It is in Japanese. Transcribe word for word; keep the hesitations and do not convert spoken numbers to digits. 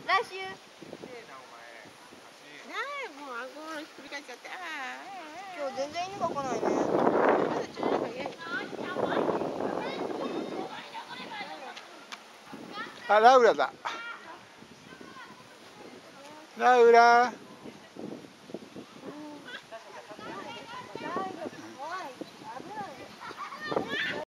来週。 ないもうあごひっくり返っちゃって。 今日全然犬が来ないね。 あ、ラウラだ。ラウラ。